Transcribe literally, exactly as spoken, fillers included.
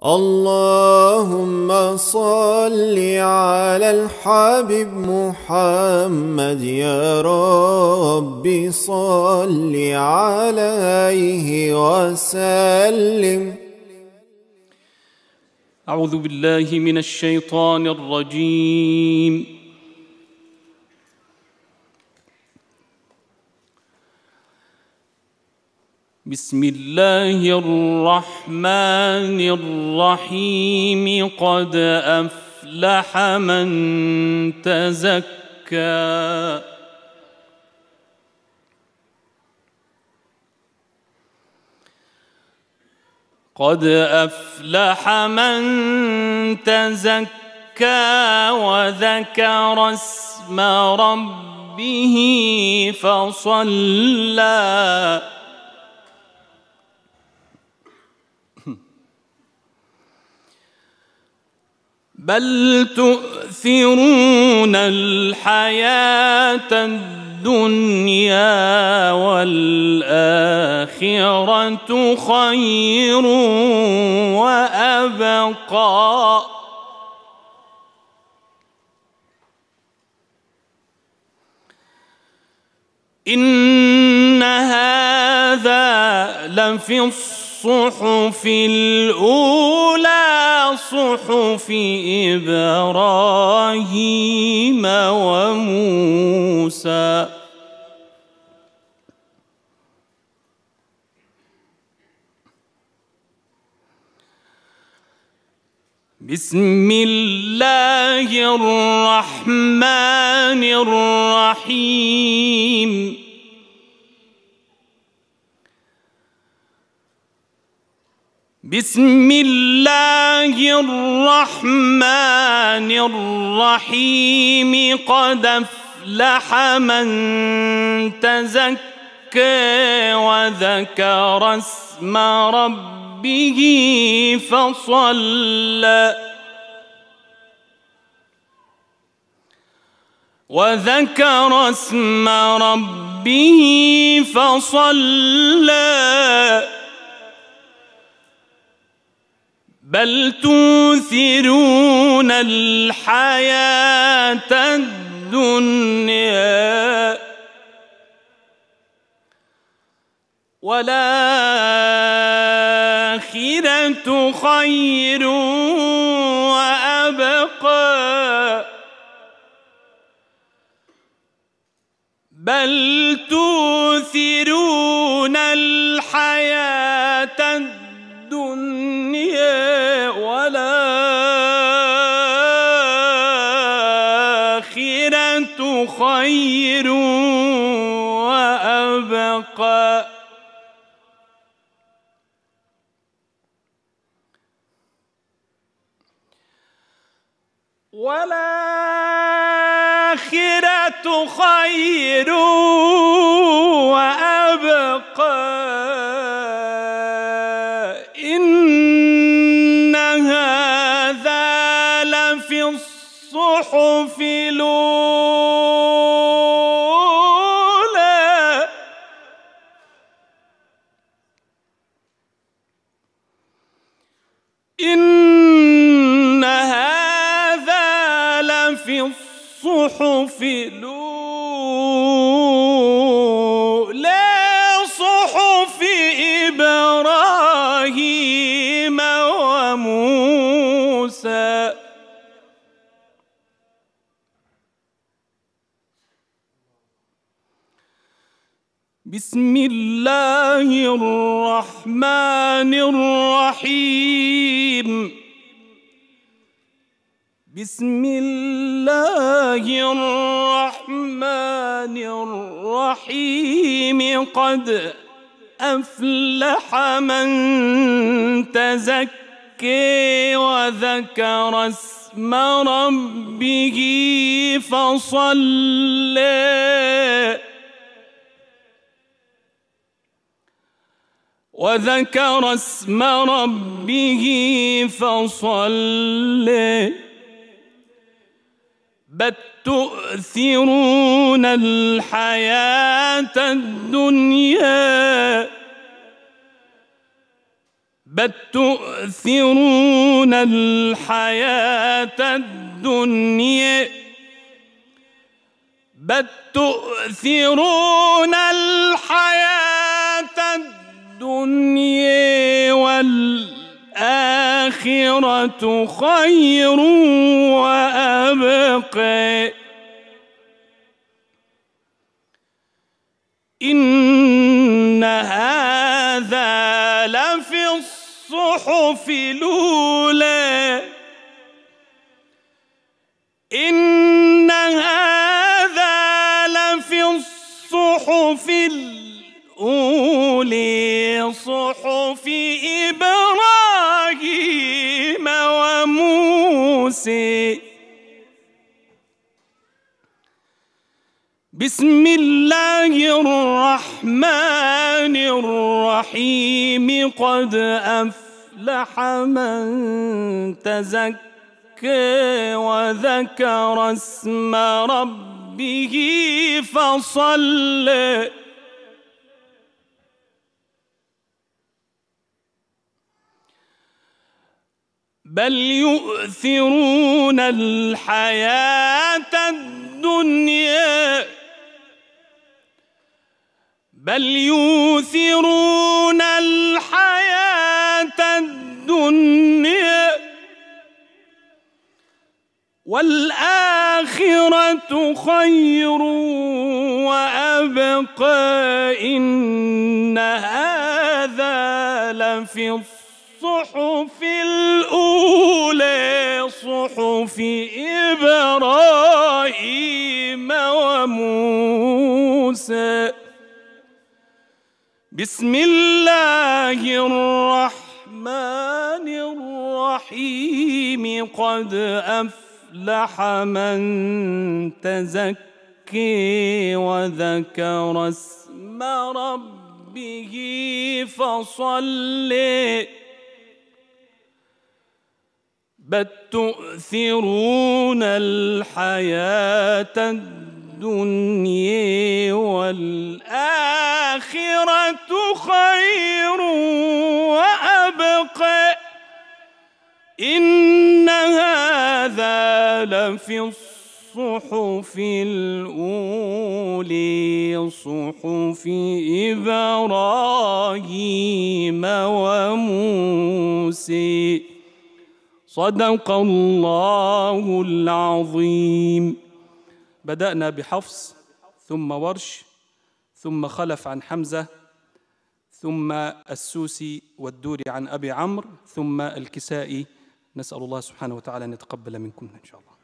اللهم صل على الحبيب محمد يا رب صل عليه وسلم. أعوذ بالله من الشيطان الرجيم. بسم الله الرحمن الرحيم. قد أفلح من تزكى قد أفلح من تزكى وذكر اسم ربه فصلى بل تؤثرون الحياة الدنيا والآخرة خير وأبقى إن هذا لفي الصحف الأولى صحف إبراهيم وموسى. بسم الله الرحمن الرحيم. بسم الله الرحمن الرحيم. قد أفلح من تزكى وذكر اسم ربه فصلى وذكر اسم ربه فصلى بل توثرون الحياة الدنيا والآخرة خير وأبقى بل توثرون الحياة الدنيا والآخرة خير وأبقى والآخرة خير وأبقى إن هذا لفي الصحف الأولى إن هذا لفي الصحف الأولى صحف إبراهيم وموسى. بسم الله الرحمن الرحيم. بسم الله الرحمن الرحيم. قد أفلح من تزكى وذكر اسم ربه فصلى وذكر اسم ربه فصلى بل تؤثرون الحياة الدنيا بل تؤثرون الحياة الدنيا بل تؤثرون الحياة الدنيا والآخرة خير وأبقى إن هذا لفي الصحف الأولى إن هذا لفي الصحف الأولى صحف إبراهيم وموسى. بسم الله الرحمن الرحيم قد أفلح من تزكى وذكر اسم ربه فصلى بل يؤثرون الحياة الدنيا بل يؤثرون الحياة الدنيا والآخرة خير وأبقى إن هذا لفي الصحف الأولى صحف إبراهيم وموسى. بسم الله الرحمن الرحيم قد أفلح من تزكى وذكر اسم ربه فصلى بل تؤثرون الحياة الدنيا والآخرة خير وأبقى إن هذا لفي الصحف الأولى صحف إبراهيم وموسى. صدق الله العظيم. بدأنا بحفص ثم ورش ثم خلف عن حمزة ثم السوسي والدوري عن أبي عمرو ثم الكسائي. نسأل الله سبحانه وتعالى أن يتقبل منكم إن شاء الله.